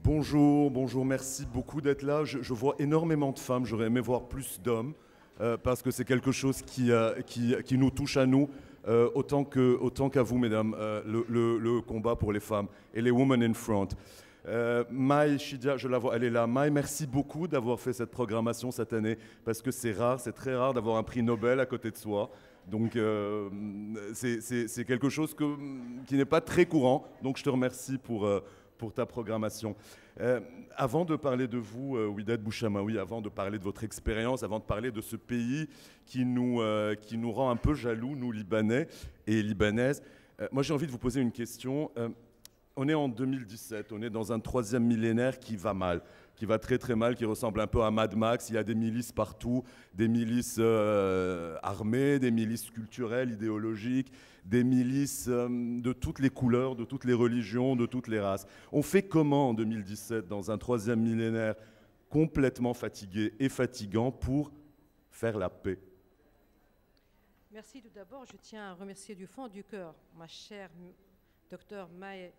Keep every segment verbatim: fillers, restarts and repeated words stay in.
Bonjour, bonjour, merci beaucoup d'être là. Je, je vois énormément de femmes, j'aurais aimé voir plus d'hommes, euh, parce que c'est quelque chose qui, euh, qui, qui nous touche à nous, euh, autant que, autant qu'à vous, mesdames, euh, le, le, le combat pour les femmes et les Women in Front. Euh, Mai Shidia, je la vois, elle est là. Mai, merci beaucoup d'avoir fait cette programmation cette année, parce que c'est rare, c'est très rare d'avoir un prix Nobel à côté de soi. Donc euh, c'est quelque chose que, qui n'est pas très courant, donc je te remercie pour... Euh, pour ta programmation. Euh, avant de parler de vous, euh, Ouidat Bouchamaoui, avant de parler de votre expérience, avant de parler de ce pays qui nous, euh, qui nous rend un peu jaloux, nous Libanais et Libanaises, euh, moi j'ai envie de vous poser une question. Euh, on est en deux mille dix-sept, on est dans un troisième millénaire qui va mal, qui va très très mal, qui ressemble un peu à Mad Max. Il y a des milices partout, des milices euh, armées, des milices culturelles, idéologiques, des milices euh, de toutes les couleurs, de toutes les religions, de toutes les races. On fait comment en deux mille dix-sept, dans un troisième millénaire complètement fatigué et fatigant, pour faire la paix? Merci tout d'abord. Je tiens à remercier du fond du cœur ma chère docteur Mai.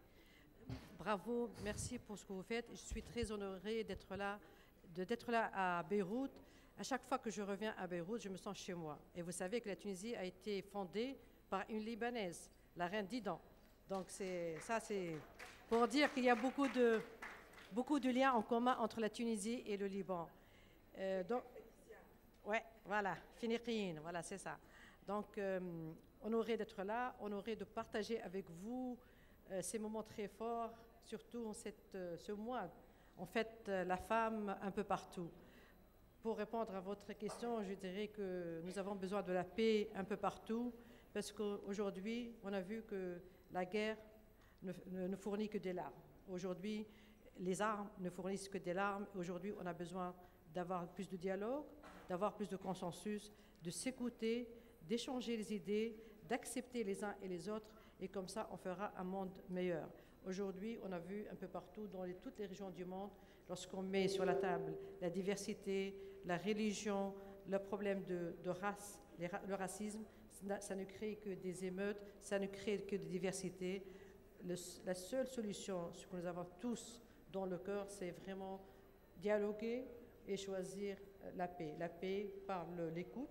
Bravo, merci pour ce que vous faites. Je suis très honorée d'être là, d'être là à Beyrouth. À chaque fois que je reviens à Beyrouth, je me sens chez moi. Et vous savez que la Tunisie a été fondée par une Libanaise, la reine Didan. Donc ça, c'est pour dire qu'il y a beaucoup de, beaucoup de liens en commun entre la Tunisie et le Liban. Euh, donc, ouais, voilà, Finiqine, voilà, c'est ça. Donc, euh, honoré d'être là, honoré de partager avec vous euh, ces moments très forts, surtout en cette, euh, ce mois. En fait, euh, la femme un peu partout. Pour répondre à votre question, je dirais que nous avons besoin de la paix un peu partout, parce qu'aujourd'hui, on a vu que la guerre ne, ne, ne fournit que des larmes. Aujourd'hui, les armes ne fournissent que des larmes. Aujourd'hui, on a besoin d'avoir plus de dialogue, d'avoir plus de consensus, de s'écouter, d'échanger les idées, d'accepter les uns et les autres, et comme ça, on fera un monde meilleur. Aujourd'hui, on a vu un peu partout, dans les, toutes les régions du monde, lorsqu'on met sur la table la diversité, la religion, le problème de, de race, les, le racisme, ça ne crée que des émeutes, ça ne crée que de diversité. Le, la seule solution, ce que nous avons tous dans le cœur, c'est vraiment dialoguer et choisir la paix. La paix par l'écoute,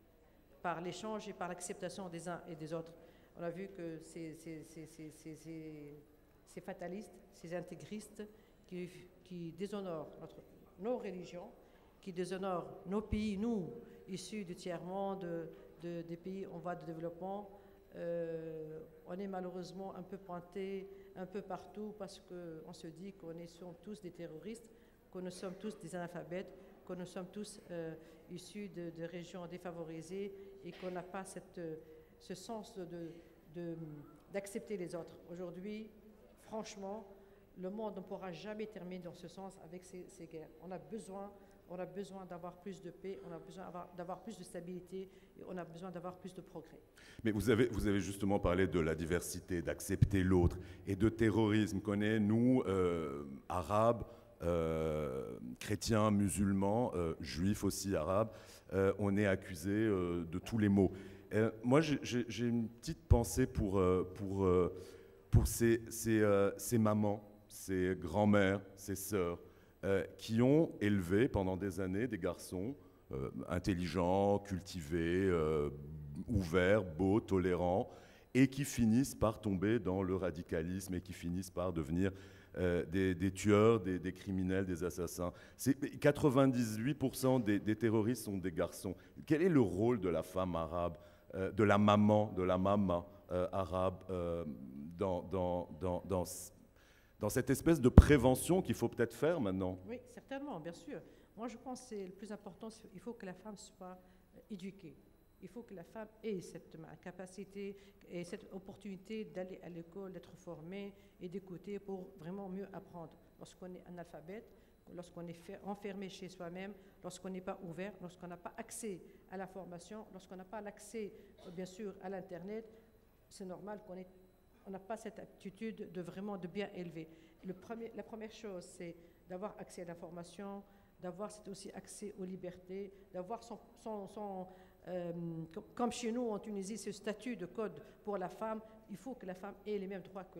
par l'échange et par l'acceptation des uns et des autres. On a vu que ces, ces, ces, ces, ces, ces fatalistes, ces intégristes qui, qui déshonorent notre, nos religions, qui déshonorent nos pays, nous, issus du tiers-monde, de, de, des pays en voie de développement, euh, on est malheureusement un peu pointés un peu partout parce qu'on se dit qu'on est tous des terroristes, que nous sommes tous des analphabètes, que nous sommes tous euh, issus de, de régions défavorisées et qu'on n'a pas cette, ce sens de, de, d'accepter les autres. Aujourd'hui, franchement, le monde ne pourra jamais terminer dans ce sens avec ces, ces guerres. On a besoin, on a besoin d'avoir plus de paix, on a besoin d'avoir plus de stabilité et on a besoin d'avoir plus de progrès. Mais vous avez, vous avez justement parlé de la diversité, d'accepter l'autre et de terrorisme qu'on est, nous, euh, Arabes, Euh, chrétiens, musulmans, euh, juifs aussi, arabes, euh, on est accusés euh, de tous les maux. Euh, moi, j'ai une petite pensée pour, euh, pour, euh, pour ces, ces, euh, ces mamans, ces grands-mères, ces sœurs, euh, qui ont élevé pendant des années des garçons euh, intelligents, cultivés, euh, ouverts, beaux, tolérants, et qui finissent par tomber dans le radicalisme et qui finissent par devenir Euh, des, des tueurs, des, des criminels, des assassins. quatre-vingt-dix-huit pour cent des, des terroristes sont des garçons. Quel est le rôle de la femme arabe, euh, de la maman, de la mama euh, arabe euh, dans, dans, dans, dans, dans cette espèce de prévention qu'il faut peut-être faire maintenant? Oui, certainement, bien sûr. Moi, je pense que le plus important, il faut que la femme soit éduquée. Il faut que la femme ait cette capacité et cette opportunité d'aller à l'école, d'être formée et d'écouter pour vraiment mieux apprendre. Lorsqu'on est analphabète, lorsqu'on est enfermé chez soi-même, lorsqu'on n'est pas ouvert, lorsqu'on n'a pas accès à la formation, lorsqu'on n'a pas l'accès, bien sûr, à l'Internet, c'est normal qu'on on n'a pas cette aptitude de vraiment de bien élever. Le premier, la première chose, c'est d'avoir accès à l'information, d'avoir aussi accès aux libertés, d'avoir son... son, son Euh, comme chez nous en Tunisie, ce statut de code pour la femme, il faut que la femme ait les mêmes droits que l'homme.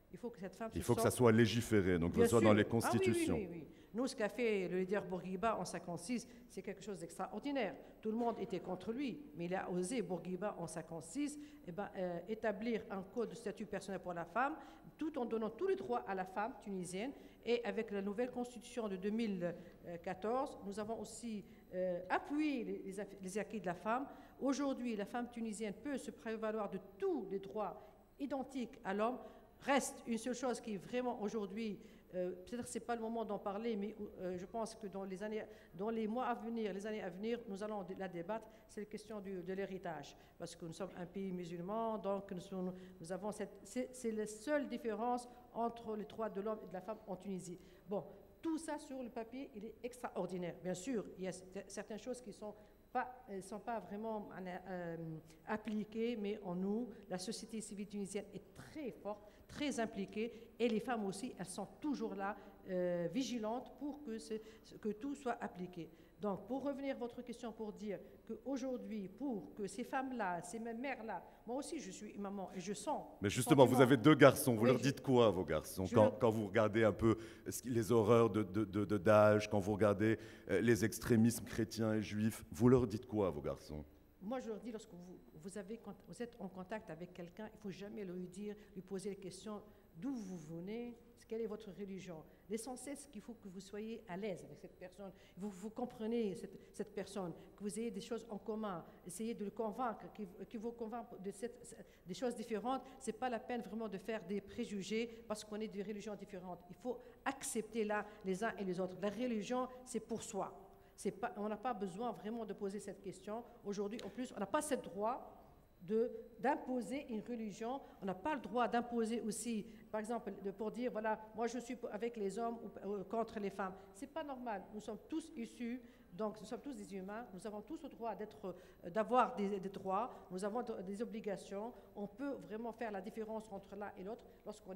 Il faut que cette femme Il se faut que ça sorte. soit légiféré, donc que Bien ce soit sûr. dans les Ah oui, constitutions. oui, oui, oui. Nous, ce qu'a fait le leader Bourguiba en cinquante-six, c'est quelque chose d'extraordinaire. Tout le monde était contre lui, mais il a osé, Bourguiba, en cinquante-six, eh ben, euh, établir un code de statut personnel pour la femme, tout en donnant tous les droits à la femme tunisienne. Et avec la nouvelle constitution de deux mille quatorze, nous avons aussi euh, appuyé les, les, les acquis de la femme. Aujourd'hui, la femme tunisienne peut se prévaloir de tous les droits identiques à l'homme. Reste une seule chose qui est vraiment aujourd'hui, euh, peut-être que ce n'est pas le moment d'en parler, mais euh, je pense que dans les, années, dans les mois à venir, les années à venir, nous allons la débattre, c'est la question du, de l'héritage. Parce que nous sommes un pays musulman, donc nous, sommes, nous avons cette... C'est la seule différence entre les droits de l'homme et de la femme en Tunisie. Bon, tout ça sur le papier, il est extraordinaire. Bien sûr, il y a certaines choses qui sont ne sont pas vraiment euh, appliquées, mais en nous, la société civile tunisienne est très forte, très impliquée, et les femmes aussi, elles sont toujours là, euh, vigilantes pour que, que tout soit appliqué. Donc, pour revenir à votre question, pour dire qu'aujourd'hui, pour que ces femmes-là, ces mêmes mères-là, moi aussi je suis maman et je sens... Mais justement, vous avez deux garçons, vous oui, leur dites quoi à vos garçons quand, leur... quand vous regardez un peu les horreurs de, de, de, de Daesh, quand vous regardez les extrémismes chrétiens et juifs, vous leur dites quoi à vos garçons? Moi, je leur dis, lorsque vous, vous, avez, vous êtes en contact avec quelqu'un, il ne faut jamais lui dire, lui poser la question d'où vous venez, quelle est votre religion. L'essentiel, c'est qu'il faut que vous soyez à l'aise avec cette personne, vous, vous comprenez cette, cette personne, que vous ayez des choses en commun, essayez de le convaincre, qu'il vous convainc de cette, des choses différentes. Ce n'est pas la peine vraiment de faire des préjugés parce qu'on est de religions différentes. Il faut accepter là les uns et les autres. La religion, c'est pour soi. Pas, on n'a pas besoin vraiment de poser cette question. Aujourd'hui, en plus, on n'a pas ce droit d'imposer une religion. On n'a pas le droit d'imposer aussi, par exemple, de, pour dire, voilà, moi je suis avec les hommes ou, ou contre les femmes. Ce n'est pas normal. Nous sommes tous issus, donc nous sommes tous des humains. Nous avons tous le droit d'avoir des, des droits. Nous avons des obligations. On peut vraiment faire la différence entre l'un et l'autre lorsqu'on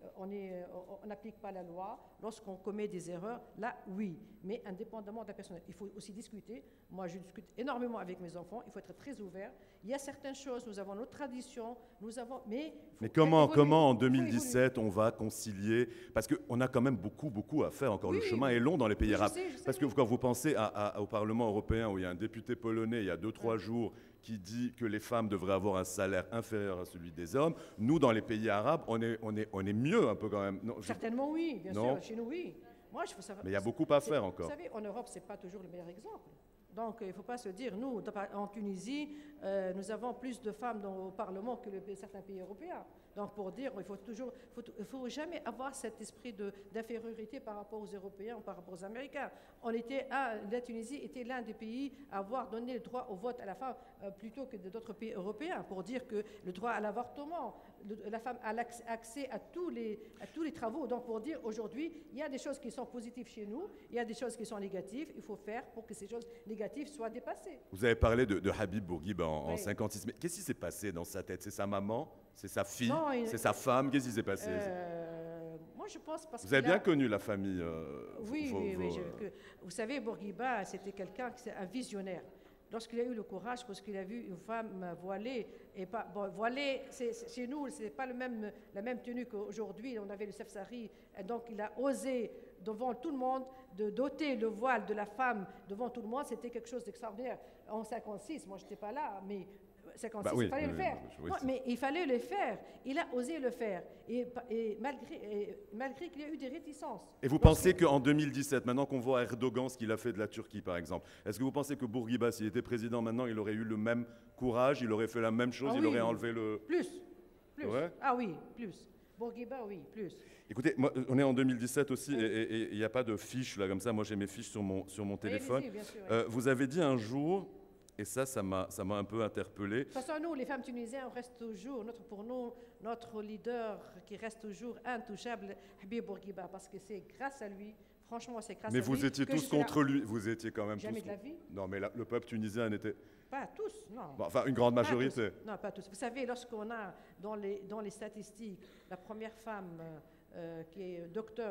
n'applique pas la loi, lorsqu'on commet des erreurs. Là, oui. Mais indépendamment de la personne, il faut aussi discuter. Moi, je discute énormément avec mes enfants. Il faut être très ouvert. Il y a certaines choses, nous avons notre tradition, nous avons... Mais, mais comment, comment en deux mille dix-sept on va concilier? Parce qu'on a quand même beaucoup, beaucoup à faire encore. Oui, le chemin oui. est long dans les pays arabes. Je sais, je sais, Parce que quand vous pensez à, à, au Parlement européen, où il y a un député polonais, il y a deux, trois ouais. jours, qui dit que les femmes devraient avoir un salaire inférieur à celui des hommes, nous, dans les pays arabes, on est, on est, on est mieux un peu quand même. Non, Certainement je... oui, bien non. sûr, chez nous oui. Moi, je faut savoir, mais il y a beaucoup à faire encore. Vous savez, en Europe, ce n'est pas toujours le meilleur exemple. Donc, il ne faut pas se dire, nous, en Tunisie, euh, nous avons plus de femmes dans, au Parlement que le, certains pays européens. Donc, pour dire, il faut toujours, il ne faut jamais avoir cet esprit d'infériorité par rapport aux Européens ou par rapport aux Américains. On était à, la Tunisie était l'un des pays à avoir donné le droit au vote à la femme euh, plutôt que d'autres pays européens, pour dire que le droit à l'avortement, la femme a accès à tous, les, à tous les travaux. Donc, pour dire, aujourd'hui, il y a des choses qui sont positives chez nous, il y a des choses qui sont négatives. Il faut faire pour que ces choses négatives soient dépassées. Vous avez parlé de, de Habib Bourguiba en, oui. en cinquante-six. Mais qu'est-ce qui s'est passé dans sa tête? C'est sa maman? C'est sa fille? C'est sa femme? Qu'est-ce qui s'est passé? euh, Moi, je pense parce Vous avez bien a... connu la famille euh, Oui, vos, oui, vos, oui. Je, que, vous savez, Bourguiba, c'était quelqu'un, un visionnaire. Lorsqu'il a eu le courage, lorsqu'il a vu une femme voilée, et pas, bon, voilée, c'est, chez nous, ce n'est pas le même, la même tenue qu'aujourd'hui. On avait le sefsari, donc il a osé, devant tout le monde, de doter le voile de la femme devant tout le monde. C'était quelque chose d'extraordinaire. En cinquante-six, moi, je n'étais pas là, mais... cinquante-six, bah oui, il fallait oui, le faire. Oui, oui, mais il fallait le faire. Il a osé le faire. Et, et malgré, et, malgré qu'il y a eu des réticences. Et vous pensez qu'en deux mille dix-sept, maintenant qu'on voit Erdogan, ce qu'il a fait de la Turquie, par exemple, est-ce que vous pensez que Bourguiba, s'il était président maintenant, il aurait eu le même courage, il aurait fait la même chose, ah, il oui, aurait enlevé le... Plus. Plus. Ouais. Ah oui, plus. Bourguiba, oui, plus. Écoutez, moi, on est en deux mille dix-sept aussi, oui. et il n'y a pas de fiches là comme ça. Moi, j'ai mes fiches sur mon, sur mon téléphone. Oui, bien sûr, euh, vous avez dit un jour... Et ça, ça m'a, ça m'a un peu interpellé. De toute façon, nous, les femmes tunisiennes, on reste toujours, notre, pour nous, notre leader qui reste toujours intouchable, Habib Bourguiba, parce que c'est grâce à lui, franchement, c'est grâce mais à lui. Mais vous étiez tous contre lui, vous étiez quand même Jamais tous... de la vie. Non, mais la, le peuple tunisien n'était... Pas tous, non. Bon, enfin, une grande majorité. Pas non, pas tous. Vous savez, lorsqu'on a, dans les, dans les statistiques, la première femme euh, qui est docteur,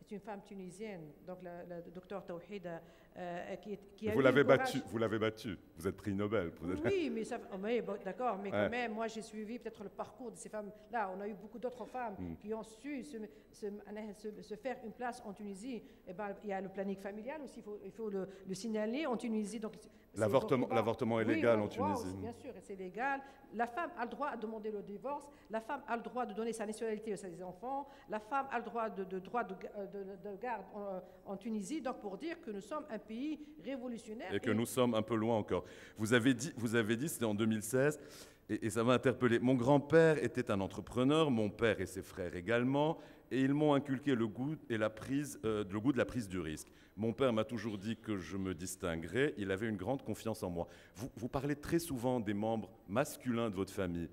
est une femme tunisienne, donc le docteur Tawhid, euh, qui, qui a vous l'avez battu, vous l'avez battu. Vous êtes prix Nobel. Vous êtes... Oui, mais ça, oh, mais, bon, d'accord, mais ouais. quand même, moi j'ai suivi peut-être le parcours de ces femmes-là. On a eu beaucoup d'autres femmes mm. qui ont su se, se, se, se faire une place en Tunisie. Et ben, il y a le planning familial aussi, il faut, il faut le, le signaler en Tunisie. Donc l'avortement, l'avortement est oui, légal en Tunisie. Aussi, bien sûr, c'est légal. La femme a le droit de demander le divorce. La femme a le droit de donner sa nationalité à ses enfants. La femme a le droit de, de droit de, de, de garde en, en Tunisie. Donc pour dire que nous sommes un pays révolutionnaire et que et nous sommes un peu loin encore. Vous avez dit, vous avez dit, c'était en deux mille seize. Et, et ça m'a interpellé. Mon grand-père était un entrepreneur, mon père et ses frères également, et ils m'ont inculqué le goût, et la prise, euh, le goût de la prise du risque. Mon père m'a toujours dit que je me distinguerais, il avait une grande confiance en moi. Vous, vous parlez très souvent des membres masculins de votre famille,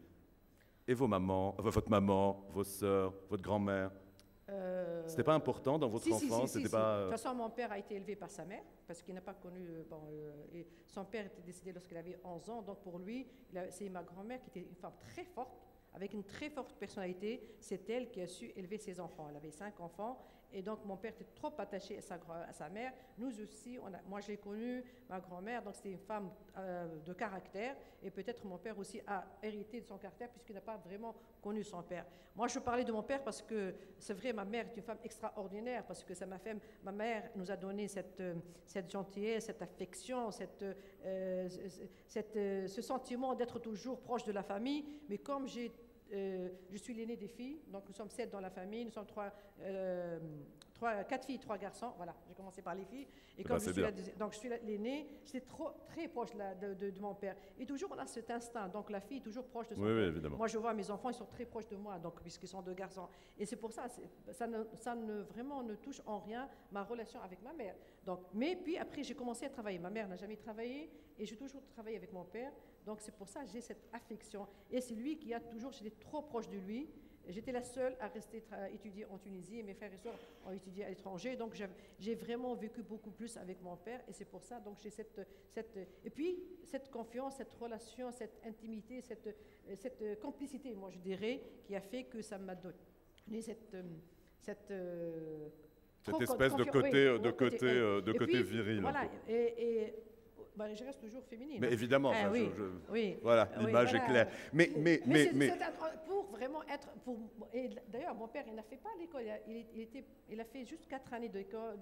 et vos mamans, votre maman, vos sœurs, votre grand-mère. Euh, C'était pas important dans votre si, enfance, si, si, c'était si, pas. Si. De toute façon, mon père a été élevé par sa mère parce qu'il n'a pas connu. Bon, euh, et son père était décédé lorsqu'il avait onze ans, donc pour lui, c'est ma grand-mère qui était une femme très forte, avec une très forte personnalité. C'est elle qui a su élever ses enfants. Elle avait cinq enfants. Et donc, mon père était trop attaché à sa, à sa mère. Nous aussi, on a, moi, je l'ai connue, ma grand-mère, donc c'était une femme euh, de caractère. Et peut-être mon père aussi a hérité de son caractère, puisqu'il n'a pas vraiment connu son père. Moi, je parlais de mon père parce que, c'est vrai, ma mère est une femme extraordinaire, parce que ça m'a fait, ma mère nous a donné cette, cette gentillesse, cette affection, cette, euh, cette, euh, ce sentiment d'être toujours proche de la famille. Mais comme j'ai Euh, je suis l'aînée des filles, donc nous sommes sept dans la famille, nous sommes trois, euh, trois, quatre filles, trois garçons. Voilà, j'ai commencé par les filles. Et comme je suis la, donc je suis l'aînée, j'étais trop, très proche de, de, de, de mon père. Et toujours on a cet instinct, donc la fille est toujours proche de son oui, père. Oui, évidemment. Moi je vois mes enfants, ils sont très proches de moi, donc puisqu'ils sont deux garçons. Et c'est pour ça, ça ne, ça ne vraiment ne touche en rien ma relation avec ma mère. Donc, mais puis après j'ai commencé à travailler. Ma mère n'a jamais travaillé et j'ai toujours travaillé avec mon père. Donc c'est pour ça que j'ai cette affection. Et c'est lui qui a toujours, j'étais trop proche de lui. J'étais la seule à rester étudier en Tunisie et mes frères et sœurs ont étudié à l'étranger. Donc j'ai vraiment vécu beaucoup plus avec mon père et c'est pour ça donc j'ai cette, cette et puis cette confiance, cette relation, cette intimité, cette, cette complicité, moi je dirais, qui a fait que ça m'a donné cette cette cette espèce de côté oui, de côté côté, de côté puis, viril. Voilà et, et ben, je reste toujours féminine. Mais évidemment, ah, enfin, oui, je, je, oui, voilà, l'image oui, voilà. est claire. Mais, mais, mais, mais, mais pour vraiment être, pour, et d'ailleurs, mon père, il n'a fait pas l'école, il, il, était, il a fait juste quatre années d'école,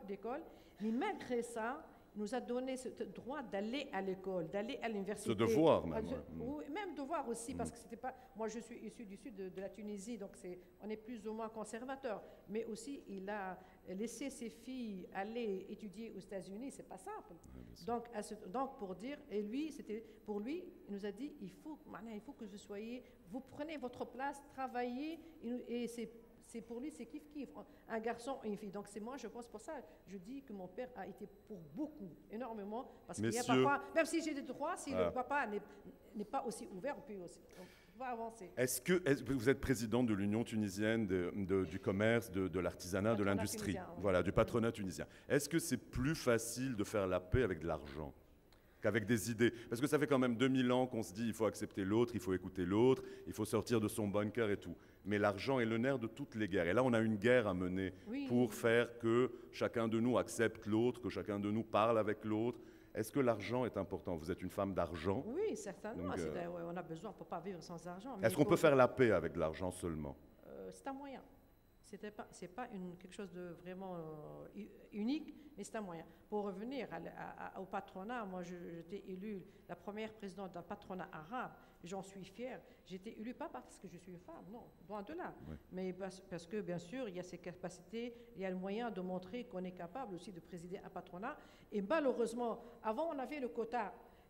mais malgré ça, il nous a donné ce droit d'aller à l'école, d'aller à l'université. Ce devoir même. Ou même devoir aussi, parce que c'était pas. Moi, je suis issu du sud de, de la Tunisie, donc c'est, on est plus ou moins conservateur. Mais aussi, il a laissé ses filles aller étudier aux États-Unis, c'est pas simple. Oui, donc, à ce, donc, pour dire, et lui, c'était pour lui, il nous a dit, il faut, il faut que vous soyez, vous prenez votre place, travaillez, et, et c'est C'est pour lui, c'est kiff-kiff, un garçon et une fille. Donc c'est moi, je pense, pour ça, je dis que mon père a été pour beaucoup, énormément, parce qu'il y a parfois, même si j'ai des droits, si ah. le papa n'est pas aussi ouvert, on peut aussi on va avancer. Est-ce que est-ce, vous êtes président de l'Union tunisienne de, de, du commerce, de, de l'artisanat, de l'industrie, oui. Voilà, du patronat tunisien. Est-ce que c'est plus facile de faire la paix avec de l'argent qu'avec des idées? Parce que ça fait quand même deux mille ans qu'on se dit il faut accepter l'autre, il faut écouter l'autre, il faut sortir de son bunker et tout. Mais l'argent est le nerf de toutes les guerres. Et là, on a une guerre à mener oui. pour faire que chacun de nous accepte l'autre, que chacun de nous parle avec l'autre. Est-ce que l'argent est important? Vous êtes une femme d'argent? Oui, certainement. Donc, euh, ouais, on a besoin, on ne peut pas vivre sans argent. Est-ce qu'on faut... peut faire la paix avec l'argent seulement? euh, C'est un moyen. Ce n'est pas, c'est pas une, quelque chose de vraiment euh, unique, mais c'est un moyen. Pour revenir à, à, au patronat, moi j'étais élue la première présidente d'un patronat arabe, j'en suis fière. J'ai été élue pas parce que je suis une femme, non, loin de là, oui. mais parce, parce que bien sûr il y a ces capacités, il y a le moyen de montrer qu'on est capable aussi de présider un patronat. Et malheureusement, avant on avait le quota.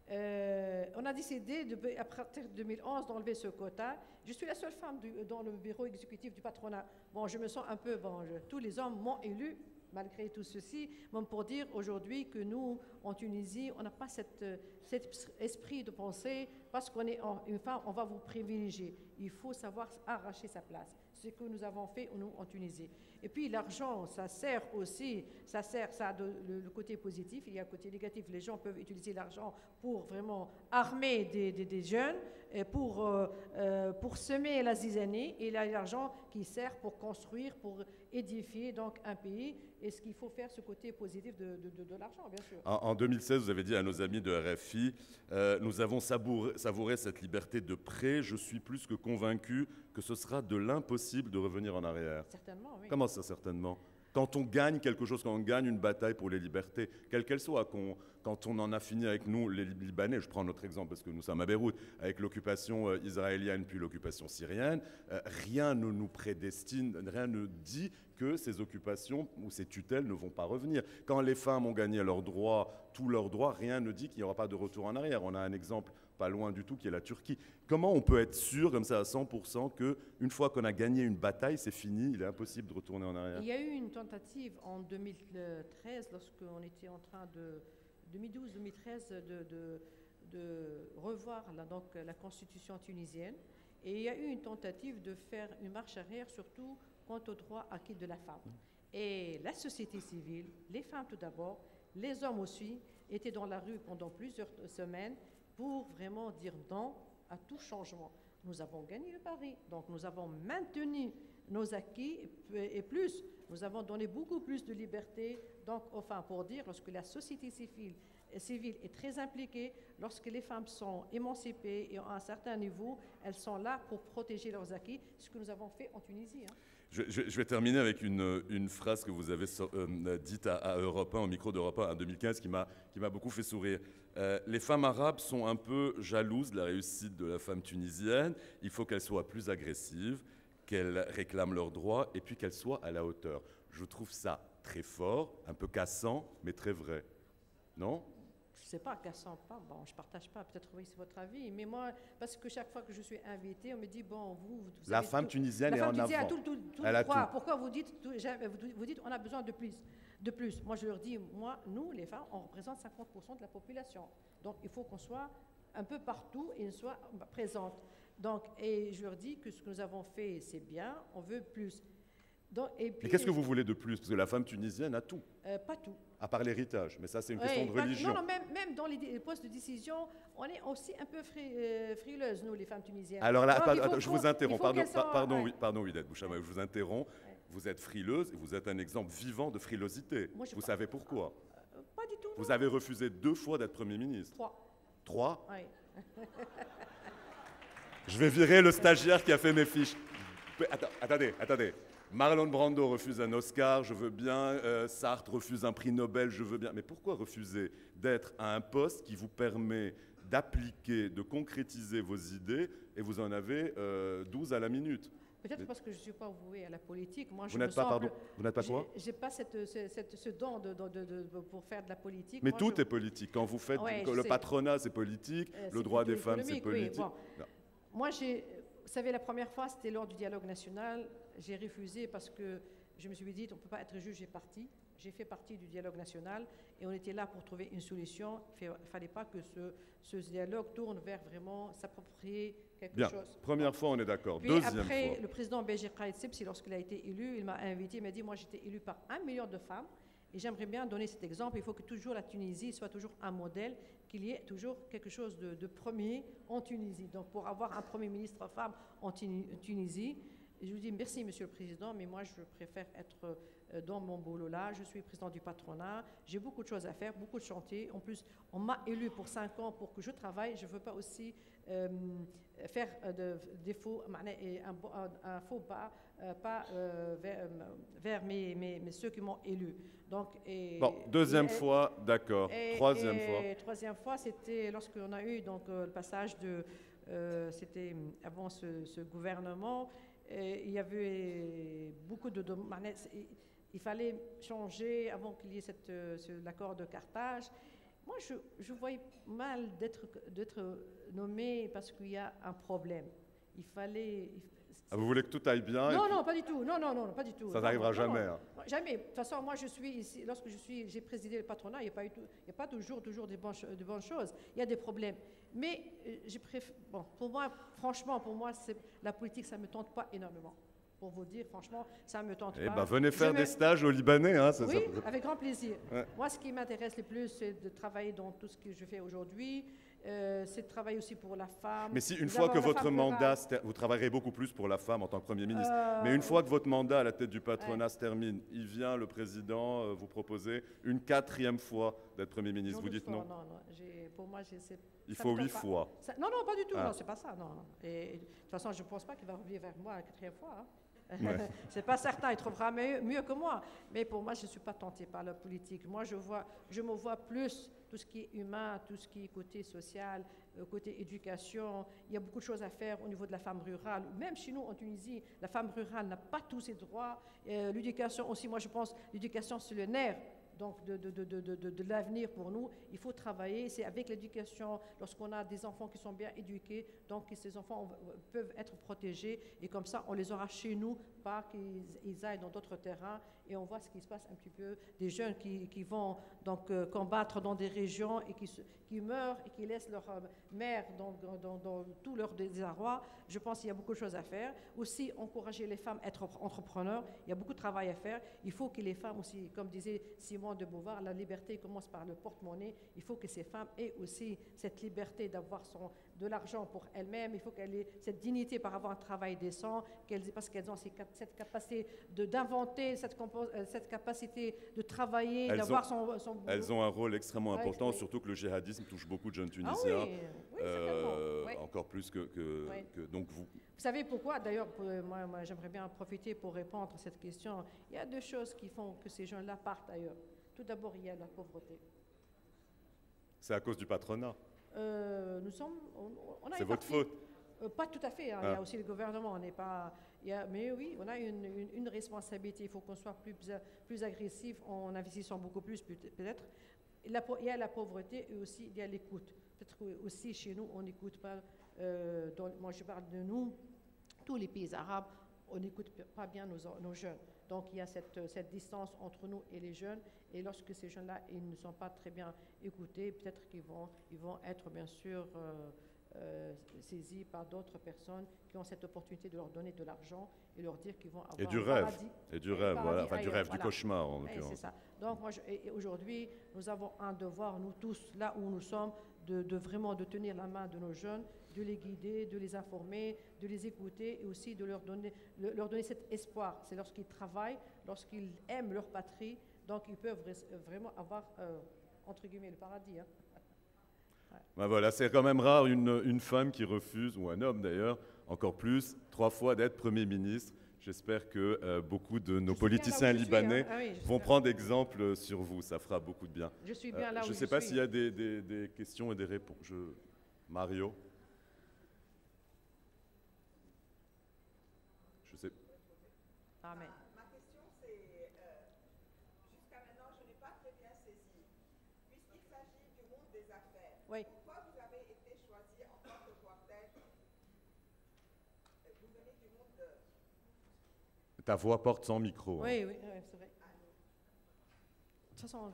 Euh, on a décidé, de, à partir de deux mille onze, d'enlever ce quota. Je suis la seule femme du, dans le bureau exécutif du patronat. Bon, je me sens un peu... Bon, je, tous les hommes m'ont élu, malgré tout ceci, même pour dire aujourd'hui que nous, en Tunisie, on n'a pas cette, cet esprit de pensée, parce qu'on est en, une femme, on va vous privilégier. Il faut savoir arracher sa place. ce que nous avons fait, nous, en Tunisie. Et puis l'argent, ça sert aussi, ça sert, ça a de, le, le côté positif, il y a le côté négatif. Les gens peuvent utiliser l'argent pour vraiment armer des, des, des jeunes, et pour, euh, euh, pour semer la zizanie, et il y a l'argent qui sert pour construire, pour édifier donc un pays. Est-ce qu'il faut faire ce côté positif de, de, de, de l'argent, bien sûr. En, en deux mille seize, vous avez dit à nos amis de R F I, euh, nous avons savouré, savouré cette liberté de près. Je suis plus que convaincu que ce sera de l'impossible de revenir en arrière. Certainement, oui. Comment ça, certainement? Quand on gagne quelque chose, quand on gagne une bataille pour les libertés, quelle qu'elle soit, qu'on, quand on en a fini avec nous, les Libanais, je prends notre exemple parce que nous sommes à Beyrouth, avec l'occupation euh, israélienne puis l'occupation syrienne, euh, rien ne nous prédestine, rien ne dit que ces occupations ou ces tutelles ne vont pas revenir. Quand les femmes ont gagné leurs droits, tous leurs droits, rien ne dit qu'il n'y aura pas de retour en arrière. On a un exemple pas loin du tout qui est la Turquie. Comment on peut être sûr comme ça à cent pour cent qu'une fois qu'on a gagné une bataille, c'est fini, il est impossible de retourner en arrière? Il y a eu une tentative en deux mille treize, lorsqu'on était en train de, deux mille douze deux mille treize, de, de, de revoir la, donc, la constitution tunisienne. Et il y a eu une tentative de faire une marche arrière, surtout quant aux droits acquis de la femme. Et la société civile, les femmes tout d'abord, les hommes aussi, étaient dans la rue pendant plusieurs semaines pour vraiment dire non à tout changement. Nous avons gagné le pari, donc nous avons maintenu nos acquis et plus, nous avons donné beaucoup plus de liberté. Donc, enfin, pour dire, lorsque la société civile, civile est très impliquée, lorsque les femmes sont émancipées et à un certain niveau, elles sont là pour protéger leurs acquis, ce que nous avons fait en Tunisie. Hein. Je, je, je vais terminer avec une, une phrase que vous avez so, euh, dite à, à Europe un, au micro d'Europe un en deux mille quinze, qui m'a qui m'a beaucoup fait sourire. Euh, les femmes arabes sont un peu jalouses de la réussite de la femme tunisienne. Il faut qu'elles soient plus agressives, qu'elles réclament leurs droits et puis qu'elles soient à la hauteur. Je trouve ça très fort, un peu cassant, mais très vrai. Non ? Je ne sais pas, cassant pas, bon, je ne partage pas, peut-être oui, c'est votre avis, mais moi, parce que chaque fois que je suis invitée, on me dit, bon, vous... vous la avez femme tout, tunisienne la est femme en tunisienne avant. A tout, tout, tout Elle le a droit. tout. Pourquoi vous dites, tout, vous dites, on a besoin de plus, de plus. Moi, je leur dis, moi, nous, les femmes, on représente cinquante pour cent de la population. Donc, il faut qu'on soit un peu partout et qu'on soit présente. Donc, et je leur dis que ce que nous avons fait, c'est bien, on veut plus. Donc, et puis, mais qu'est-ce que vous voulez de plus? Parce que la femme tunisienne a tout. Euh, pas tout. À part l'héritage, mais ça c'est une Oui, question de pas, religion. Non, non, même, même dans les, les postes de décision, on est aussi un peu fri, euh, frileuses, nous, les femmes tunisiennes. Alors là, Donc, attends, faut, attends, je faut, vous interromps, pardon, soient, pardon, ouais. oui, pardon, Wided Bouchama, Ouais. je vous interromps. Ouais. Vous êtes frileuse et vous êtes un exemple vivant de frilosité. Moi, vous pas, savez pourquoi? euh, Pas du tout. Vous non. avez refusé deux fois d'être Premier ministre. Trois. Trois? Oui. Je vais virer le stagiaire qui a fait mes fiches. Attends, attendez, attendez. Marlon Brando refuse un Oscar, je veux bien. Euh, Sartre refuse un prix Nobel, je veux bien. Mais pourquoi refuser d'être à un poste qui vous permet d'appliquer, de concrétiser vos idées, et vous en avez euh, douze à la minute? Peut-être Mais... parce que je ne suis pas vouée à la politique. Moi, vous n'êtes pas, pardon, vous n'êtes pas quoi? Je n'ai pas cette, cette, ce don de, de, de, de, pour faire de la politique. Mais Moi, tout je... est politique. Quand vous faites ouais, du, le sais. patronat, c'est politique. Euh, le droit des femmes, c'est politique. Oui, bon. Moi, j'ai... Vous savez, la première fois, c'était lors du dialogue national. J'ai refusé parce que je me suis dit, on ne peut pas être juge et parti. J'ai fait partie du dialogue national et on était là pour trouver une solution. Il ne fallait pas que ce, ce dialogue tourne vers vraiment s'approprier quelque Bien. chose. Première fois, on est d'accord. Puis Deuxième après, fois. Le président Béji Caïd Sebsi, lorsqu'il a été élu, il m'a invité, il m'a dit, moi j'étais élu par un million de femmes et j'aimerais bien donner cet exemple. Il faut que toujours la Tunisie soit toujours un modèle, qu'il y ait toujours quelque chose de, de premier en Tunisie. Donc pour avoir un Premier ministre femme en Tunisie, je vous dis merci Monsieur le Président, mais moi je préfère être dans mon boulot là. Je suis président du patronat, j'ai beaucoup de choses à faire, beaucoup de chantiers. En plus, on m'a élu pour cinq ans pour que je travaille. Je ne veux pas aussi euh, faire de, des faux, un, un, un faux pas, euh, pas euh, vers, vers mes, mes, mes, ceux qui m'ont élu. Donc, et, bon, deuxième et, fois, d'accord. Troisième et, fois. Troisième fois, c'était lorsqu'on a eu donc, euh, le passage de... Euh, c'était avant ce, ce gouvernement. Et il y avait beaucoup de demandes. Il fallait changer avant qu'il y ait cette, ce, l'accord de Carthage. Moi, je, je voyais mal d'être, d'être nommé parce qu'il y a un problème. Il fallait... Ah, vous voulez que tout aille bien? Non, puis... non, pas du tout. Non, non, non, pas du tout. Ça n'arrivera jamais. Non, hein. Jamais. De toute façon, moi, je suis ici. Lorsque je suis, j'ai présidé le patronat, il n'y a pas eu, tout, il n'y a pas toujours, toujours de bonnes, de bonnes choses. Il y a des problèmes. Mais euh, je préfère. Bon, pour moi, franchement, pour moi, c'est, la politique, ça me tente pas énormément. pour vous dire, franchement, ça me tente Eh pas. ben, venez Je faire me- des stages au Libanais. Hein, ça, Oui, ça- avec grand plaisir. Ouais. Moi, ce qui m'intéresse le plus, c'est de travailler dans tout ce que je fais aujourd'hui. Euh, c'est de travailler aussi pour la femme. Mais si une d'avoir fois que la votre femme mandat, rurale. se ter- vous travaillerez beaucoup plus pour la femme en tant que Premier ministre, Euh, mais une fois que votre mandat à la tête du patronat se termine, il vient le président euh, vous proposer une quatrième fois d'être Premier ministre. Vous doute dites pas, non. Non, non. j'ai- Pour moi, j'ai- c'est- Il ça faut me huit tente pas. fois. Ça- non, non, pas du tout. Ah. Non, c'est pas ça. Non, non. Et, et de toute façon, je ne pense pas qu'il va revenir vers moi la quatrième fois. Hein. Ouais. C'est pas certain, il trouvera mieux, mieux que moi. Mais pour moi, je ne suis pas tentée par la politique. Moi, je, vois, je me vois plus tout ce qui est humain, tout ce qui est côté social, euh, côté éducation. Il y a beaucoup de choses à faire au niveau de la femme rurale. Même chez nous, en Tunisie, la femme rurale n'a pas tous ses droits. Euh, l'éducation aussi, moi, je pense, l'éducation, c'est le nerf. Donc, de, de, de, de, de, de l'avenir pour nous, il faut travailler. C'est avec l'éducation, lorsqu'on a des enfants qui sont bien éduqués, donc que ces enfants peuvent être protégés. Et comme ça, on les aura chez nous, pas qu'ils ils aillent dans d'autres terrains. Et on voit ce qui se passe un petit peu, des jeunes qui, qui vont donc euh, combattre dans des régions et qui, se, qui meurent et qui laissent leur euh, mère dans, dans, dans tout leur désarroi. Je pense qu'il y a beaucoup de choses à faire. Aussi, encourager les femmes à être entrepreneurs. Il y a beaucoup de travail à faire. Il faut que les femmes aussi, comme disait Simone de Beauvoir, la liberté commence par le porte-monnaie. Il faut que ces femmes aient aussi cette liberté d'avoir son, de l'argent pour elles-mêmes. Il faut qu'elles aient cette dignité par avoir un travail décent, qu'elles, parce qu'elles ont ces, cette capacité de, d'inventer, cette, compo, cette capacité de travailler, Elles d'avoir ont, son, son boulot. Elles ont un rôle extrêmement Ouais, important, oui. surtout que le djihadisme touche beaucoup de jeunes Ah Tunisiens. oui, oui, euh, certainement. Oui. Encore plus que, que, Oui. que- donc vous. Vous savez pourquoi? D'ailleurs, pour- moi, moi, j'aimerais bien en profiter pour répondre à cette question. Il y a deux choses qui font que ces gens-là partent ailleurs. Tout d'abord, il y a la pauvreté. C'est à cause du patronat. Euh, nous sommes, on, on a C'est une votre partie- faute. Euh, pas tout à fait. Hein. Ah. Il y a aussi le gouvernement. On n'est pas. Il y a, mais oui, on a une, une, une responsabilité. Il faut qu'on soit plus, plus agressif en investissant beaucoup plus, peut-être. Il y a la pauvreté et aussi il y a l'écoute. Peut-être aussi chez nous, on n'écoute pas. Euh, dans, moi, je parle de nous, tous les pays arabes, on n'écoute pas bien nos, nos jeunes. Donc, il y a cette, cette distance entre nous et les jeunes. Et lorsque ces jeunes-là, ils ne sont pas très bien écoutés, peut-être qu'ils vont, ils vont être, bien sûr, euh, euh, saisis par d'autres personnes qui ont cette opportunité de leur donner de l'argent et leur dire qu'ils vont avoir Et du un rêve. paradis. Et du Et rêve, paradis voilà. Enfin, du ailleurs, rêve, voilà. du cauchemar, en Oui, l'occurrence. c'est ça. Donc, moi, je, et, et aujourd'hui, nous avons un devoir, nous tous, là où nous sommes, de, de vraiment de tenir la main de nos jeunes, de les guider, de les informer, de les écouter et aussi de leur donner, le, leur donner cet espoir. C'est lorsqu'ils travaillent, lorsqu'ils aiment leur patrie, donc ils peuvent vraiment avoir, euh, entre guillemets, le paradis. Hein. Ouais. Ben voilà, c'est quand même rare une, une femme qui refuse, ou un homme d'ailleurs, encore plus, trois fois d'être Premier ministre. J'espère que euh, beaucoup de nos Je suis politiciens bien là où je suis, libanais hein. Ah oui, je suis vont bien. prendre exemple sur vous. Ça fera beaucoup de bien. Je suis bien là Euh, où je ne je sais pas suis. s'il y a des, des- des questions et des réponses. Je- Mario? Je sais. Amen. Ma question, c'est, euh, jusqu'à maintenant, je n'ai pas très bien saisi. Puisqu'il s'agit du monde des affaires, Oui. pourquoi vous avez été choisi en tant que quartet? Vous venez du monde de... Ta voix porte sans micro. hein. Oui, oui, oui, c'est vrai. De toute façon,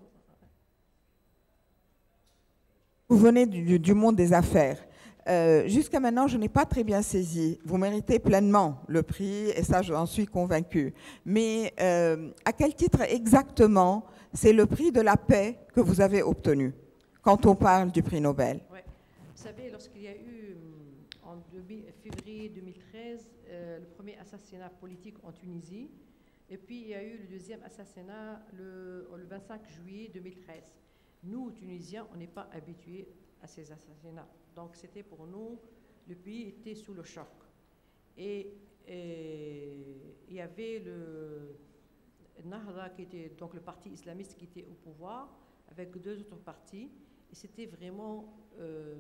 Vous venez du, du monde des affaires. Euh, Jusqu'à maintenant, je n'ai pas très bien saisi. Vous méritez pleinement le prix, et ça, j'en suis convaincue. Mais euh, à quel titre exactement c'est le prix de la paix que vous avez obtenu quand on parle du prix Nobel? ouais. Vous savez, lorsqu'il y a eu, hum, en deux mille février deux mille treize, euh, le premier assassinat politique en Tunisie, et puis il y a eu le deuxième assassinat le, le vingt-cinq juillet deux mille treize. Nous, Tunisiens, on n'est pas habitués à ces assassinats. Donc c'était pour nous, le pays était sous le choc. Et, et il y avait le Nahda, qui était donc le parti islamiste qui était au pouvoir, avec deux autres partis. Et c'était vraiment euh,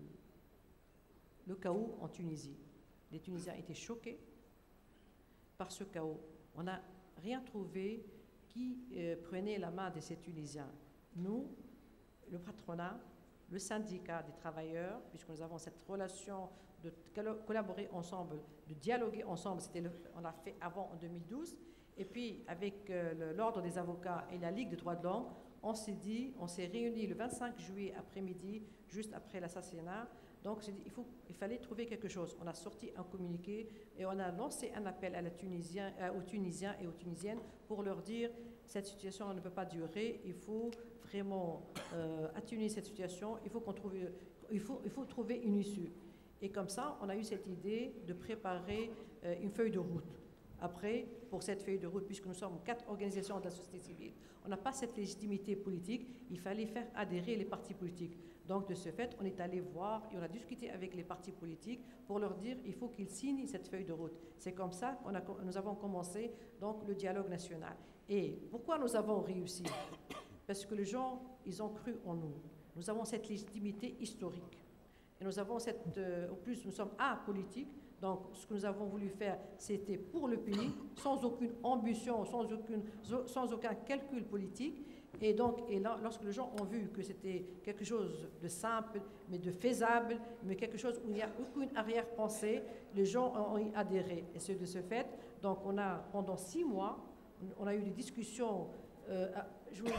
le chaos en Tunisie. Les Tunisiens étaient choqués par ce chaos. On n'a rien trouvé qui euh, prenait la main de ces Tunisiens. Nous, le patronat, le syndicat des travailleurs, puisque nous avons cette relation de collaborer ensemble, de dialoguer ensemble, c'était le, on l'a fait avant en deux mille douze, et puis avec euh, l'Ordre des avocats et la Ligue des droits de l'homme, on s'est dit, on s'est réunis le vingt-cinq juillet après-midi, juste après l'assassinat. Donc, j'ai dit, il, faut, il fallait trouver quelque chose. On a sorti un communiqué et on a lancé un appel à la Tunisien, euh, aux Tunisiens et aux Tunisiennes pour leur dire cette situation ne peut pas durer, il faut vraiment euh, atténuer cette situation, il faut, qu'on trouve, il, faut, il faut trouver une issue. Et comme ça, on a eu cette idée de préparer euh, une feuille de route. Après, pour cette feuille de route, puisque nous sommes quatre organisations de la société civile, on n'a pas cette légitimité politique, il fallait faire adhérer les partis politiques. Donc, de ce fait, on est allé voir et on a discuté avec les partis politiques pour leur dire qu'il faut qu'ils signent cette feuille de route. C'est comme ça que nous avons commencé donc, le dialogue national. Et pourquoi nous avons réussi? Parce que les gens, ils ont cru en nous. Nous avons cette légitimité historique. Et nous avons cette... Euh, au plus, nous sommes apolitiques. Donc, ce que nous avons voulu faire, c'était pour le pays, sans aucune ambition, sans, aucune, sans aucun calcul politique. Et donc, et là, lorsque les gens ont vu que c'était quelque chose de simple, mais de faisable, mais quelque chose où il n'y a aucune arrière-pensée, les gens ont y adhéré. Et c'est de ce fait, donc on a, pendant six mois, on a eu des discussions, euh, je, je,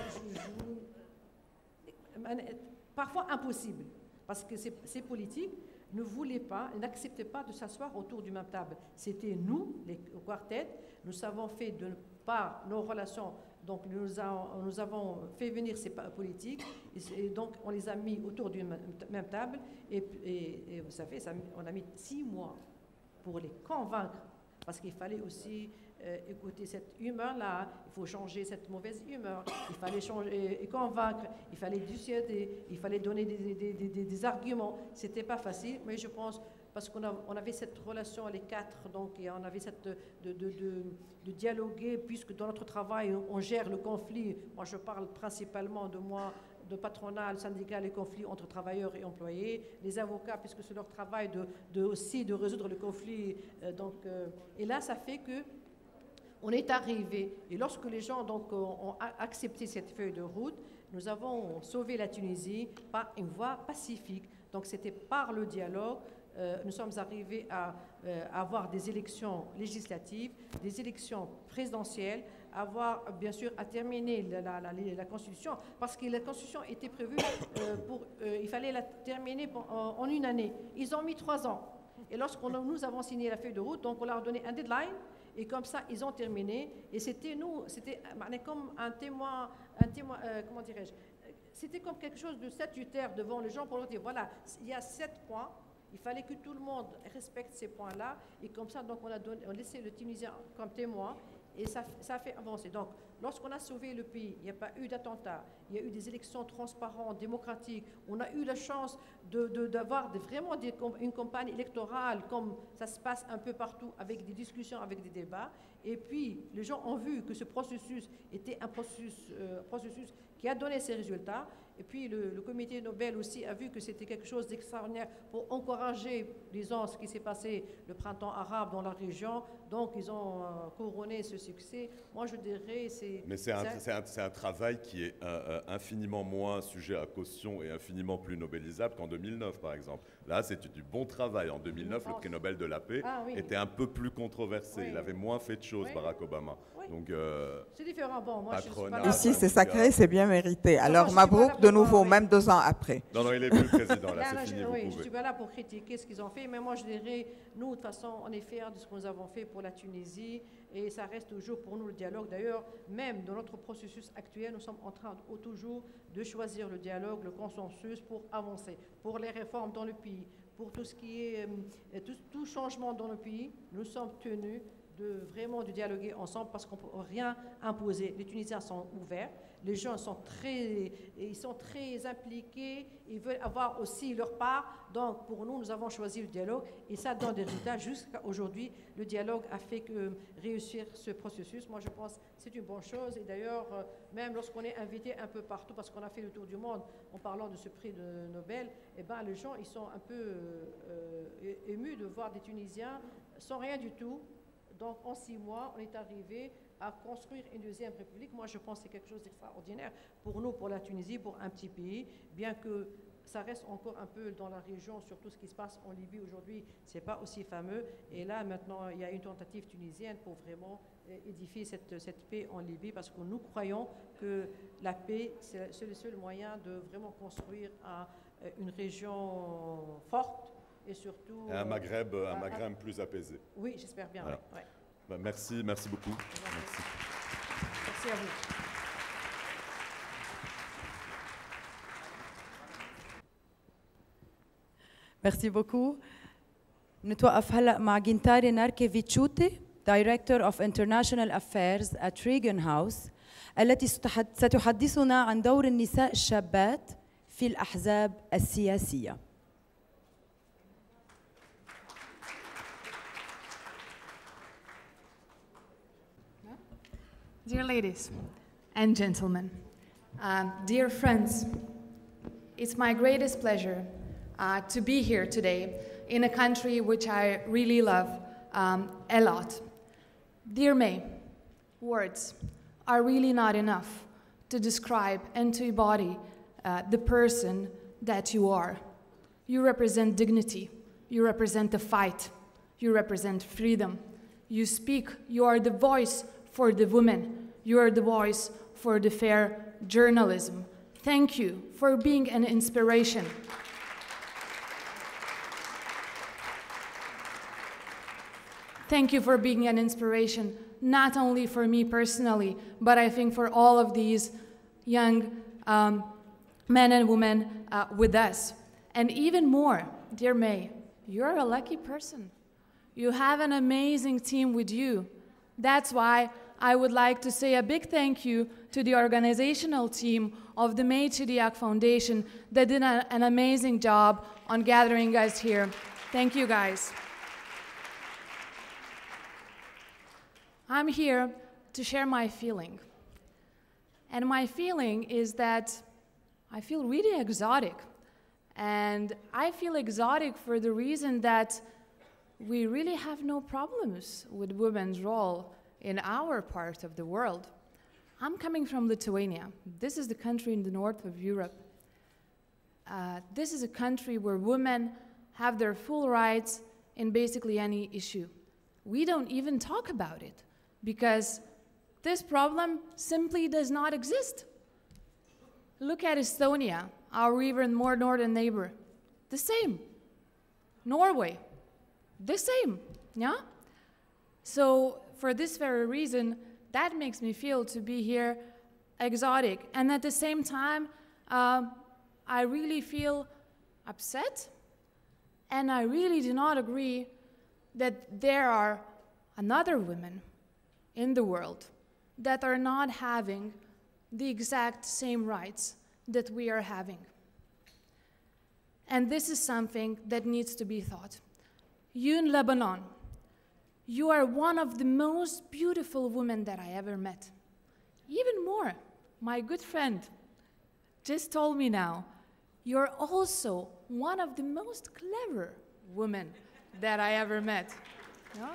je, parfois impossibles, parce que ces, ces politiques ne voulaient pas, n'acceptaient pas de s'asseoir autour du même table. C'était nous, les quartets, nous avons fait de par nos relations, donc nous, a, nous avons fait venir ces politiques, et, et donc on les a mis autour d'une même table, et, et, et vous savez, ça, on a mis six mois pour les convaincre, parce qu'il fallait aussi euh, écouter cette humeur-là, il faut changer cette mauvaise humeur, il fallait changer et convaincre, il fallait dissuader, il fallait donner des, des, des, des, des arguments. C'était pas facile, mais je pense, parce qu'on a, on avait cette relation, les quatre, donc, et on avait cette de, de, de, de dialoguer, puisque dans notre travail, on gère le conflit. Moi, je parle principalement de moi, de patronal, syndical, les conflits entre travailleurs et employés, les avocats, puisque c'est leur travail de, de aussi de résoudre le conflit. Euh, donc, euh, et là, ça fait que on est arrivé, et lorsque les gens donc, ont accepté cette feuille de route, nous avons sauvé la Tunisie par une voie pacifique. Donc c'était par le dialogue, euh, nous sommes arrivés à, euh, à avoir des élections législatives, des élections présidentielles, avoir bien sûr à terminer la, la, la, la Constitution, parce que la Constitution était prévue, euh, pour, euh, il fallait la terminer pour, en, en une année. Ils ont mis trois ans. Et lorsque nous avons signé la feuille de route, donc on leur a donné un deadline, et comme ça, ils ont terminé. Et c'était nous, c'était comme un témoin, un témoin euh, comment dirais-je, c'était comme quelque chose de statutaire devant les gens pour leur dire, voilà, il y a sept points, il fallait que tout le monde respecte ces points-là. Et comme ça, donc, on a, donné, on a laissé le Tunisien comme témoin. Et ça, ça a fait avancer. Donc, lorsqu'on a sauvé le pays, il n'y a pas eu d'attentats, il y a eu des élections transparentes, démocratiques, on a eu la chance de, de, d'avoir de, vraiment des, une campagne électorale comme ça se passe un peu partout, avec des discussions, avec des débats. Et puis, les gens ont vu que ce processus était un processus, euh, processus qui a donné ses résultats. Et puis, le, le comité Nobel aussi a vu que c'était quelque chose d'extraordinaire pour encourager, disons, ce qui s'est passé le printemps arabe dans la région. Donc, ils ont euh, couronné ce succès. Moi, je dirais, c'est... Mais c'est un, c'est un, c'est un travail qui est euh, infiniment moins sujet à caution et infiniment plus nobélisable qu'en deux mille neuf, par exemple. Là, c'était du bon travail. En deux mille neuf, le prix Nobel de la paix ah, oui. était un peu plus controversé. Oui. Il avait moins fait de choses, oui. Barack Obama. Oui. Donc, euh, c'est différent. Bon, moi, je suis pas là, ici, c'est sacré, c'est bien mérité. Alors, Mabrouk, de nouveau, oui. même deux ans après. Non, non, il est plus président. Là, là c'est fini, je, vous oui, pouvez. Je ne suis pas là pour critiquer ce qu'ils ont fait, mais moi, je dirais, nous, de toute façon, on est fiers de ce que nous avons fait pour la Tunisie, et ça reste toujours pour nous le dialogue. D'ailleurs, même dans notre processus actuel, nous sommes en train de, toujours de choisir le dialogue, le consensus pour avancer, pour les réformes dans le pays, pour tout ce qui est euh, tout, tout changement dans le pays. Nous sommes tenus de vraiment de dialoguer ensemble parce qu'on ne peut rien imposer. Les Tunisiens sont ouverts, les gens sont très, ils sont très impliqués, ils veulent avoir aussi leur part. Donc pour nous, nous avons choisi le dialogue et ça donne des résultats. Jusqu'à aujourd'hui, le dialogue a fait que réussir ce processus. Moi, je pense que c'est une bonne chose. Et d'ailleurs, même lorsqu'on est invité un peu partout, parce qu'on a fait le tour du monde en parlant de ce prix de Nobel, eh ben, les gens ils sont un peu euh, émus de voir des Tunisiens sans rien du tout. Donc, en six mois, on est arrivé à construire une deuxième république. Moi, je pense que c'est quelque chose d'extraordinaire pour nous, pour la Tunisie, pour un petit pays, bien que ça reste encore un peu dans la région, surtout ce qui se passe en Libye aujourd'hui, ce n'est pas aussi fameux. Et là, maintenant, il y a une tentative tunisienne pour vraiment édifier cette, cette paix en Libye, parce que nous croyons que la paix, c'est le seul moyen de vraiment construire un, euh, une région forte et surtout... Et un euh, Maghreb, un un- Maghreb plus apaisé. Oui, j'espère bien. Voilà. ouais, ouais. Bah, merci, merci beaucoup. Merci. Merci à vous. Merci beaucoup. نتوقف هلا مع جينتاري ناركيفيتشوتي Director of International Affairs at Reagan House التي ستحد- ستحدثنا عن دور النساء الشابات في الأحزاب السياسية. Dear ladies and gentlemen, um, dear friends, it's my greatest pleasure uh, to be here today in a country which I really love um, a lot. Dear May, words are really not enough to describe and to embody uh, the person that you are. You represent dignity, you represent the fight, you represent freedom. You speak, you are the voice for the women, you are the voice for the fair journalism. Thank you for being an inspiration. Thank you for being an inspiration, not only for me personally, but I think for all of these young um, men and women uh, with us. And even more, dear May, you're a lucky person. You have an amazing team with you. That's why I would like to say a big thank you to the organizational team of the May Chidiac Foundation that did a, an amazing job on gathering us here. Thank you, guys. I'm here to share my feeling. And my feeling is that I feel really exotic. And I feel exotic for the reason that we really have no problems with women's role in our part of the world. I'm coming from Lithuania. This is the country in the north of Europe. Uh, this is a country where women have their full rights in basically any issue. We don't even talk about it because this problem simply does not exist. Look at Estonia, our even more northern neighbor. The same. Norway, the same, yeah? So for this very reason, that makes me feel to be here exotic. And at the same time, uh, I really feel upset, and I really do not agree that there are another women in the world that are not having the exact same rights that we are having. And this is something that needs to be thought. You in Lebanon, you are one of the most beautiful women that I ever met. Even more, my good friend just told me now, you're also one of the most clever women that I ever met. Yeah?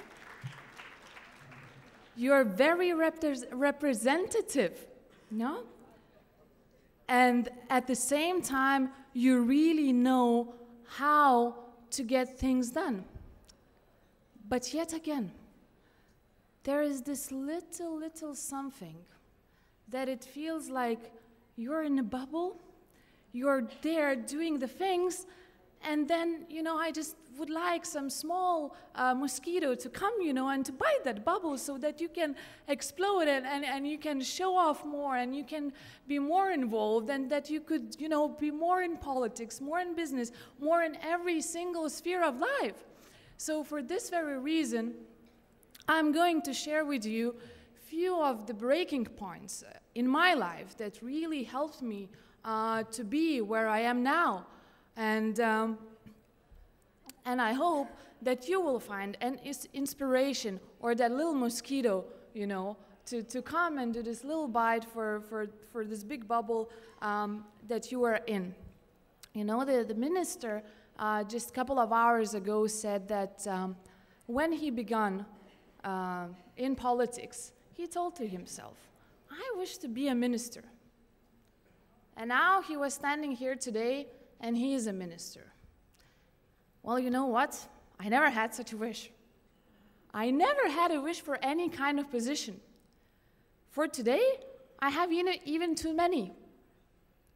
You're very repre- representative, no? And at the same time, you really know how to get things done. But yet again, there is this little, little something that it feels like you're in a bubble, you're there doing the things, and then, you know, I just would like some small uh, mosquito to come, you know, and to bite that bubble so that you can explode it and, and you can show off more and you can be more involved and that you could, you know, be more in politics, more in business, more in every single sphere of life. So for this very reason, I'm going to share with you few of the breaking points in my life that really helped me uh, to be where I am now. And, um, and I hope that you will find an is- inspiration or that little mosquito, you know, to, to come and do this little bite for, for, for this big bubble um, that you are in. You know, the, the minister uh, just a couple of hours ago said that um, when he began uh, in politics, he told to himself, I wish to be a minister. And now he was standing here today and he is a minister. Well, you know what? I never had such a wish. I never had a wish for any kind of position. For today, I have even too many.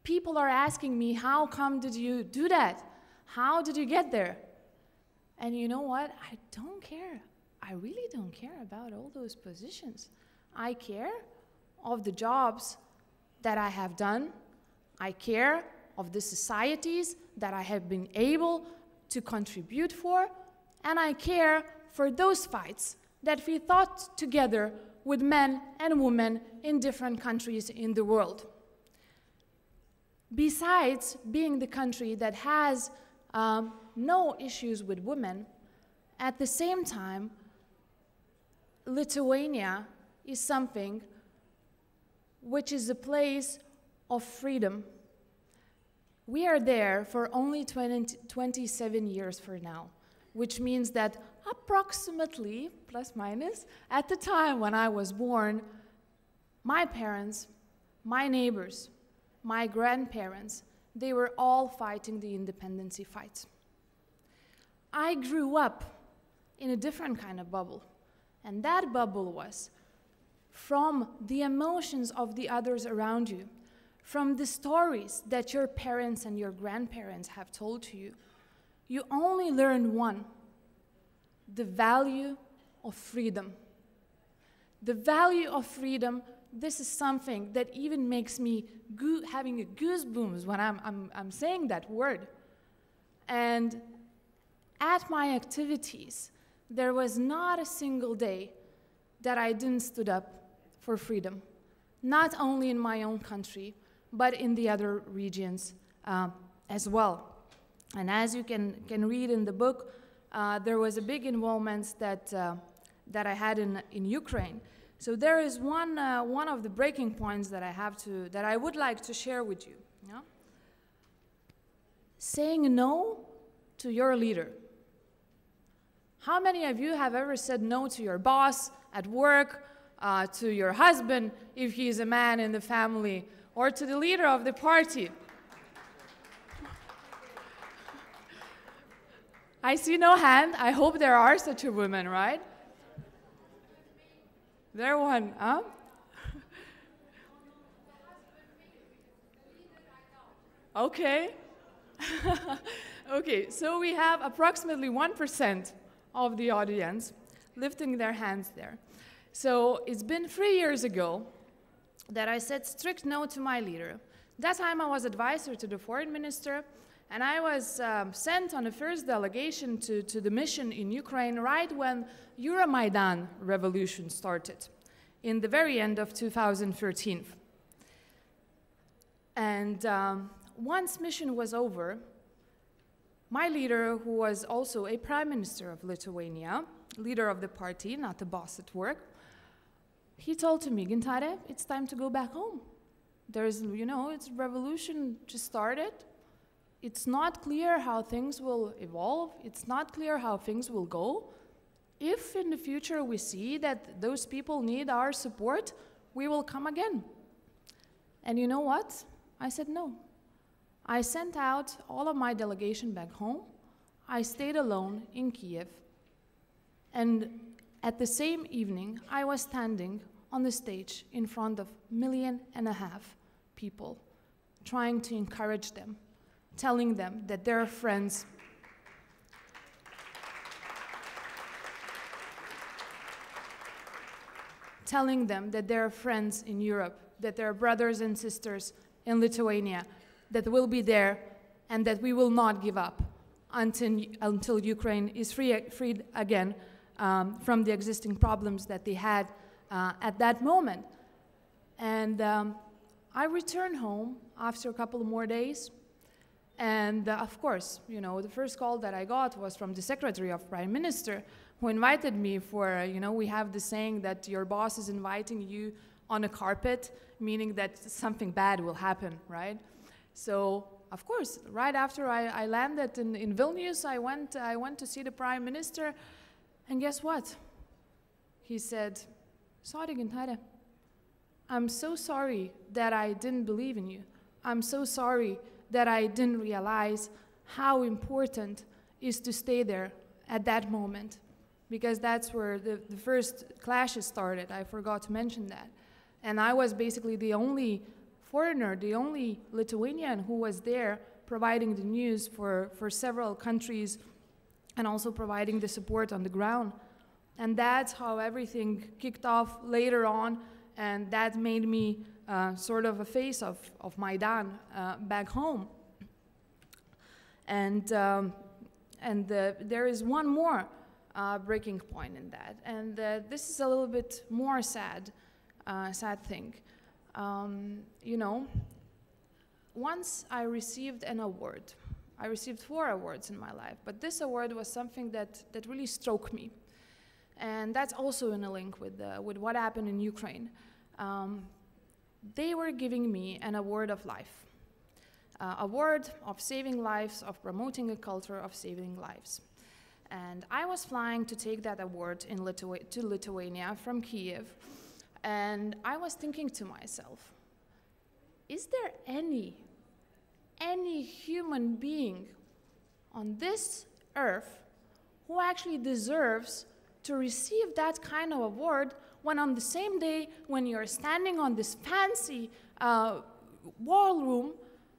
people are asking me, how come did you do that? How did you get there? And you know what? I don't care. I really don't care about all those positions. I care of the jobs that I have done. I care of the societies that I have been able to contribute for. And I care for those fights that we fought together with men and women in different countries in the world. Besides being the country that has um, no issues with women, at the same time, Lithuania is something which is a place of freedom. We are there for only twenty, twenty-seven years for now, which means that approximately, plus minus, at the time when I was born, my parents, my neighbors, my grandparents, they were all fighting the independence fight. I grew up in a different kind of bubble, and that bubble was from the emotions of the others around you, from the stories that your parents and your grandparents have told to you. You only learn one: the value of freedom. The value of freedom, this is something that even makes me goo having a goosebumps when I'm, I'm, I'm saying that word. And at my activities, there was not a single day that I didn't stood up for freedom, not only in my own country, but in the other regions uh, as well. And as you can, can read in the book, uh, there was a big involvement that, uh, that I had in, in Ukraine. So there is one, uh, one of the breaking points that I have to, that I would like to share with you. Yeah? Saying no to your leader. How many of you have ever said no to your boss at work, uh, to your husband if he's a man in the family, or to the leader of the party? I see no hand. I hope there are such a woman, right? There one, huh? Okay. Okay, so we have approximately one percent of the audience lifting their hands there. So it's been three years ago that I said strict no to my leader. That time I was advisor to the foreign minister, and I was um, sent on the first delegation to, to the mission in Ukraine right when Euromaidan revolution started, in the very end of two thousand thirteen. And um, once mission was over, my leader, who was also a prime minister of Lithuania, leader of the party, not the boss at work, he told to me, Gintare, it's time to go back home. There's, you know, it's revolution just started. It's not clear how things will evolve. It's not clear how things will go. If in the future we see that those people need our support, we will come again. And you know what? I said no. I sent out all of my delegation back home. I stayed alone in Kiev. And at the same evening, I was standing on the stage in front of a million and a half people, trying to encourage them, telling them that they're friends. Telling them that they're friends in Europe, that they're brothers and sisters in Lithuania, that will be there, and that we will not give up until, until Ukraine is free, freed again um, from the existing problems that they had uh, at that moment. And um, I returned home after a couple of more days, and uh, of course, you know, the first call that I got was from the Secretary of Prime Minister, who invited me for, uh, you know, we have the saying that your boss is inviting you on a carpet, meaning that something bad will happen, right? So, of course, right after I, I landed in, in Vilnius, I went, I went to see the Prime Minister, and guess what? He said, sorry, Gintare, I'm so sorry that I didn't believe in you. I'm so sorry that I didn't realize how important it is to stay there at that moment, because that's where the, the first clashes started. I forgot to mention that. And I was basically the only foreigner, the only Lithuanian who was there providing the news for, for several countries and also providing the support on the ground. And that's how everything kicked off later on, and that made me uh, sort of a face of, of Maidan uh, back home. And, um, and uh, there is one more uh, breaking point in that, and uh, this is a little bit more sad, uh, sad thing. Um, you know, once I received an award. I received four awards in my life, but this award was something that, that really struck me. And that's also in a link with, uh, with what happened in Ukraine. Um, they were giving me an award of life, uh, award of saving lives, of promoting a culture of saving lives. And I was flying to take that award in Lithu- to Lithuania from Kiev, and I was thinking to myself, is there any, any human being on this earth who actually deserves to receive that kind of award when on the same day when you're standing on this fancy uh, wall room,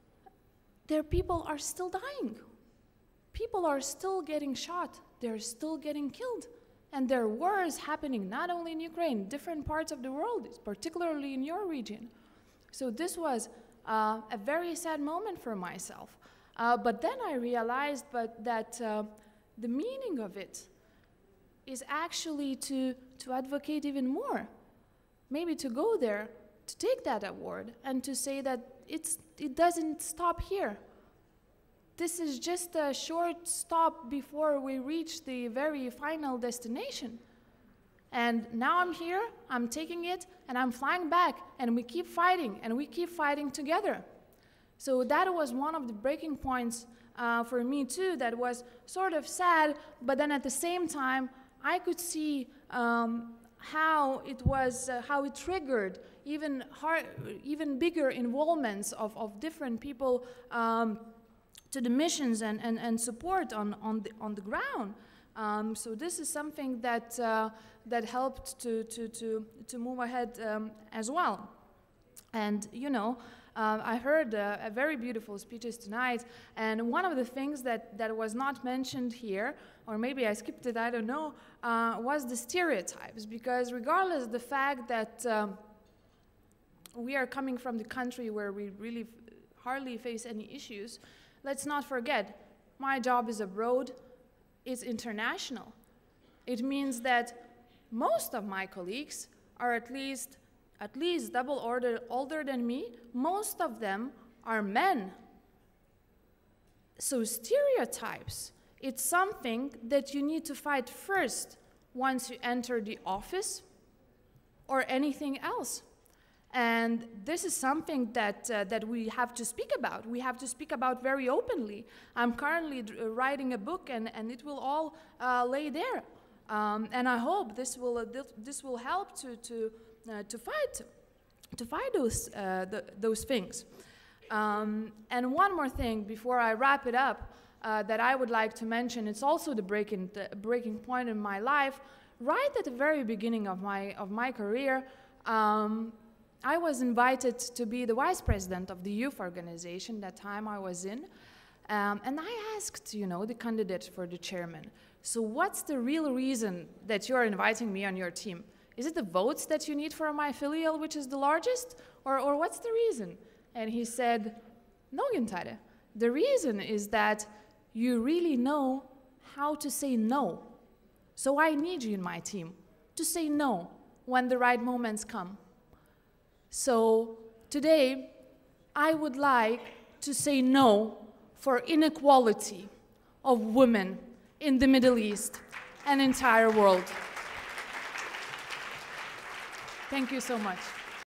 their people are still dying. People are still getting shot. They're still getting killed. And there are wars happening not only in Ukraine, different parts of the world, particularly in your region. So this was uh, a very sad moment for myself. Uh, but then I realized but that uh, the meaning of it is actually to, to advocate even more. Maybe to go there, to take that award, and to say that it's, it doesn't stop here. This is just a short stop before we reach the very final destination. And now I'm here, I'm taking it, and I'm flying back, and we keep fighting, and we keep fighting together. So that was one of the breaking points uh, for me too, that was sort of sad, but then at the same time, I could see um, how it was, uh, how it triggered even hard, even bigger involvements of, of different people um, to the missions and, and, and support on, on, the, on the ground. Um, so this is something that, uh, that helped to, to, to, to move ahead um, as well. And, you know, uh, I heard uh, a very beautiful speeches tonight, and one of the things that, that was not mentioned here, or maybe I skipped it, I don't know, uh, was the stereotypes, because regardless of the fact that um, we are coming from the country where we really hardly face any issues, let's not forget, my job is abroad, it's international. It means that most of my colleagues are at least at least double order older than me. Most of them are men. So stereotypes, it's something that you need to fight first once you enter the office or anything else. And this is something that, uh, that we have to speak about. We have to speak about very openly. I'm currently uh, writing a book, and, and it will all uh, lay there. Um, and I hope this will, uh, this will help to, to, uh, to fight, to fight those, uh, the, those things. Um, and one more thing before I wrap it up uh, that I would like to mention, it's also the breaking, the breaking point in my life. Right at the very beginning of my, of my career, um, I was invited to be the vice president of the youth organization that time I was in. Um, and I asked, you know, the candidate for the chairman, so what's the real reason that you're inviting me on your team? Is it the votes that you need for my filial, which is the largest? Or, or what's the reason? And he said, no, Gintare, the reason is that you really know how to say no. So I need you in my team to say no when the right moments come. So today, I would like to say no for inequality of women in the Middle East and entire world. Thank you so much.